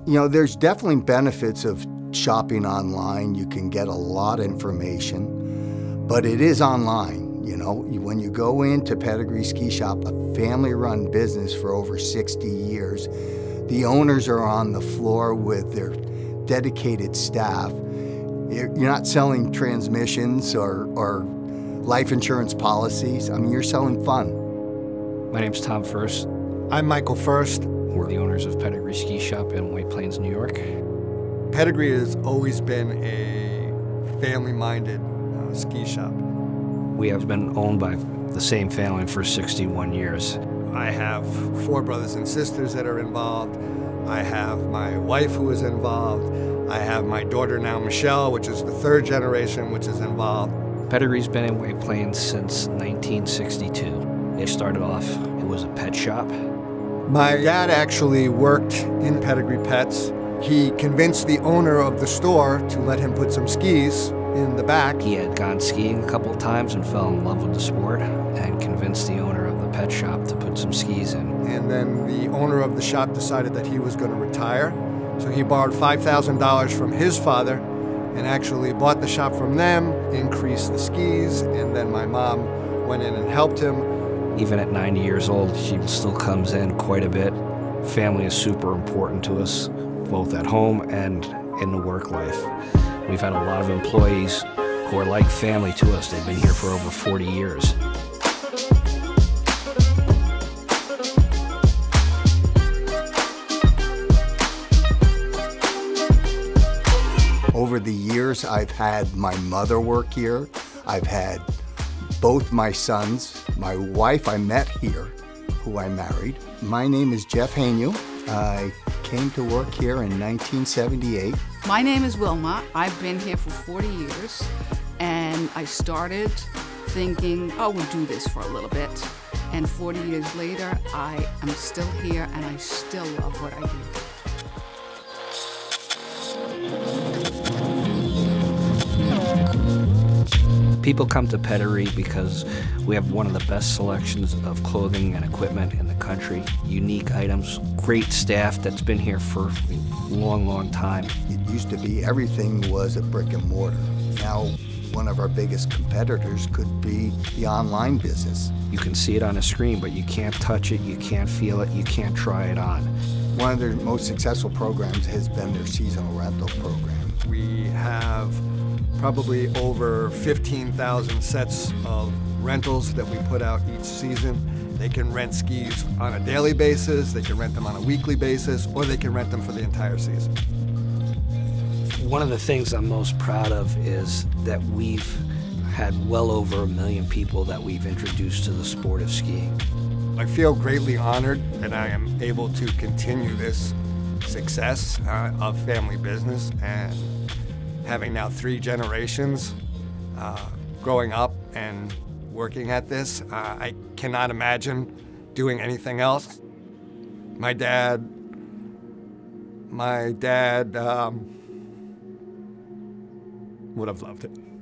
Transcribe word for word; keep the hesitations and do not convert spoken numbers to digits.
You know, there's definitely benefits of shopping online. You can get a lot of information, but it is online. You know, when you go into Pedigree Ski Shop, a family-run business for over sixty years, the owners are on the floor with their dedicated staff. You're not selling transmissions or, or life insurance policies. I mean, you're selling fun. My name's Tom Fuerst. I'm Michael Fuerst. We're the owners of Pedigree Ski Shop in White Plains, New York. Pedigree has always been a family-minded uh, ski shop. We have been owned by the same family for sixty-one years. I have four brothers and sisters that are involved. I have my wife who is involved. I have my daughter now, Michelle, which is the third generation, which is involved. Pedigree's been in White Plains since nineteen sixty-two. It started off, it was a pet shop. My dad actually worked in Pedigree Pets. He convinced the owner of the store to let him put some skis in the back. He had gone skiing a couple of times and fell in love with the sport and convinced the owner of the pet shop to put some skis in. And then the owner of the shop decided that he was going to retire. So he borrowed five thousand dollars from his father and actually bought the shop from them, increased the skis, and then my mom went in and helped him. Even at ninety years old, she still comes in quite a bit. Family is super important to us, both at home and in the work life. We've had a lot of employees who are like family to us. They've been here for over forty years. Over the years, I've had my mother work here. I've had both my sons. My wife I met here, who I married. My name is Jeff Hainu. I came to work here in nineteen seventy-eight. My name is Wilma. I've been here for forty years, and I started thinking, oh, we'll do this for a little bit. And forty years later, I am still here, and I still love what I do. People come to Pedigree because we have one of the best selections of clothing and equipment in the country, unique items, great staff that's been here for a long, long time. It used to be everything was a brick and mortar. Now, one of our biggest competitors could be the online business. You can see it on a screen, but you can't touch it, you can't feel it, you can't try it on. One of their most successful programs has been their seasonal rental program. We have probably over fifteen thousand sets of rentals that we put out each season. They can rent skis on a daily basis, they can rent them on a weekly basis, or they can rent them for the entire season. One of the things I'm most proud of is that we've had well over a million people that we've introduced to the sport of skiing. I feel greatly honored that I am able to continue this success uh, of family business, and having now three generations uh, growing up and working at this, uh, I cannot imagine doing anything else. My dad, my dad um, would have loved it.